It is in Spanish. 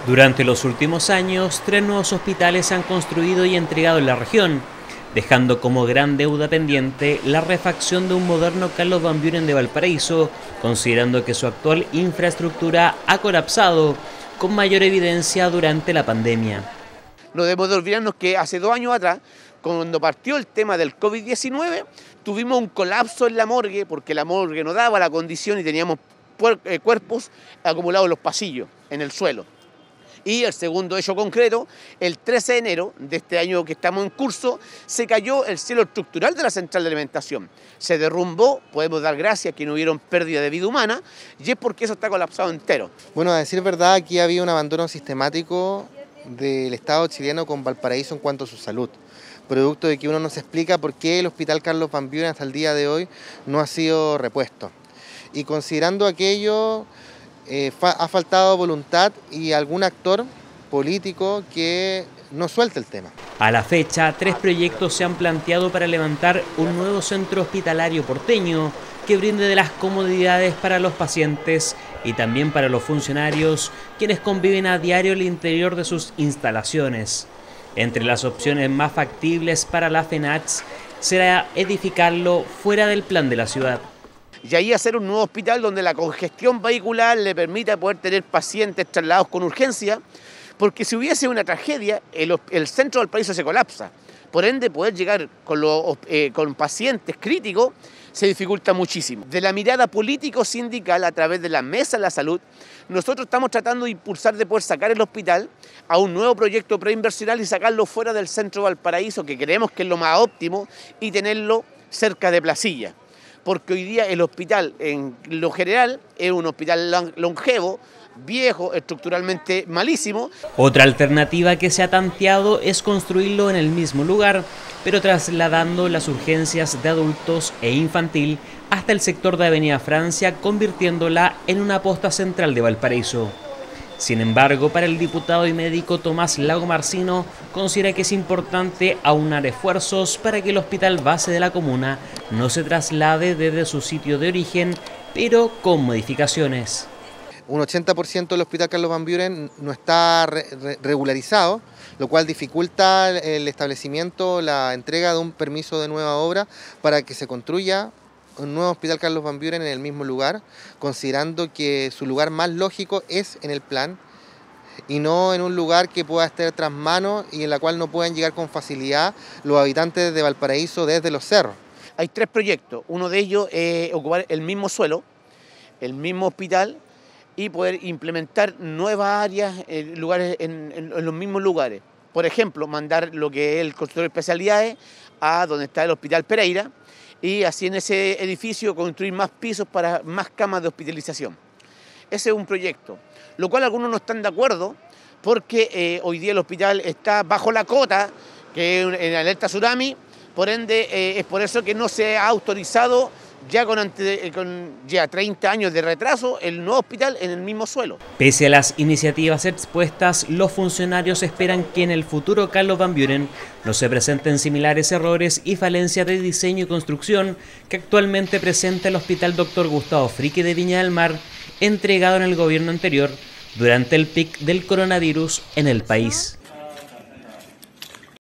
Durante los últimos años, 3 nuevos hospitales se han construido y entregado en la región, dejando como gran deuda pendiente la refacción de un moderno Carlos Van Buren de Valparaíso, considerando que su actual infraestructura ha colapsado, con mayor evidencia durante la pandemia. No debemos de olvidarnos que hace 2 años atrás, cuando partió el tema del COVID-19, tuvimos un colapso en la morgue, porque la morgue no daba la condición y teníamos cuerpos acumulados en los pasillos, en el suelo. Y el segundo hecho concreto, el 13 de enero de este año que estamos en curso, se cayó el cielo estructural de la central de alimentación. Se derrumbó, podemos dar gracias que no hubieron pérdida de vida humana, y es porque eso está colapsado entero. Bueno, a decir verdad, aquí había un abandono sistemático del Estado chileno con Valparaíso en cuanto a su salud, producto de que uno no se explica por qué el Hospital Carlos Van Buren hasta el día de hoy no ha sido repuesto. Y considerando aquello, ha faltado voluntad y algún actor político que no suelte el tema. A la fecha, 3 proyectos se han planteado para levantar un nuevo centro hospitalario porteño que brinde de las comodidades para los pacientes y también para los funcionarios, quienes conviven a diario al interior de sus instalaciones. Entre las opciones más factibles para la FENACH será edificarlo fuera del plan de la ciudad. Y ahí hacer un nuevo hospital donde la congestión vehicular le permita poder tener pacientes trasladados con urgencia, porque si hubiese una tragedia, el centro del país se colapsa. Por ende, poder llegar con pacientes críticos se dificulta muchísimo. De la mirada político-sindical, a través de la Mesa de la Salud, nosotros estamos tratando de impulsar de poder sacar el hospital a un nuevo proyecto preinversional y sacarlo fuera del centro de Valparaíso, que creemos que es lo más óptimo, y tenerlo cerca de Placilla. Porque hoy día el hospital en lo general es un hospital longevo, viejo, estructuralmente malísimo. Otra alternativa que se ha tanteado es construirlo en el mismo lugar, pero trasladando las urgencias de adultos e infantil hasta el sector de Avenida Francia, convirtiéndola en una posta central de Valparaíso. Sin embargo, para el diputado y médico Tomás Lago Marcino, considera que es importante aunar esfuerzos para que el hospital base de la comuna no se traslade desde su sitio de origen, pero con modificaciones. Un 80% del Hospital Carlos Van Buren no está regularizado, lo cual dificulta el establecimiento, la entrega de un permiso de nueva obra para que se construya un nuevo Hospital Carlos Van Buren en el mismo lugar, considerando que su lugar más lógico es en el plan y no en un lugar que pueda estar tras mano y en la cual no puedan llegar con facilidad los habitantes de Valparaíso desde los cerros. Hay 3 proyectos, uno de ellos es ocupar el mismo suelo, el mismo hospital, y poder implementar nuevas áreas, lugares en los mismos lugares. Por ejemplo, mandar lo que es el consultorio de especialidades a donde está el Hospital Pereira y así en ese edificio construir más pisos para más camas de hospitalización. Ese es un proyecto, lo cual algunos no están de acuerdo porque hoy día el hospital está bajo la cota, que es en alerta tsunami, por ende es por eso que no se ha autorizado ya con ya 30 años de retraso el nuevo hospital en el mismo suelo. Pese a las iniciativas expuestas, los funcionarios esperan que en el futuro Carlos Van Buren no se presenten similares errores y falencias de diseño y construcción que actualmente presenta el Hospital Dr. Gustavo Fricke de Viña del Mar, entregado en el gobierno anterior durante el pic del coronavirus en el país.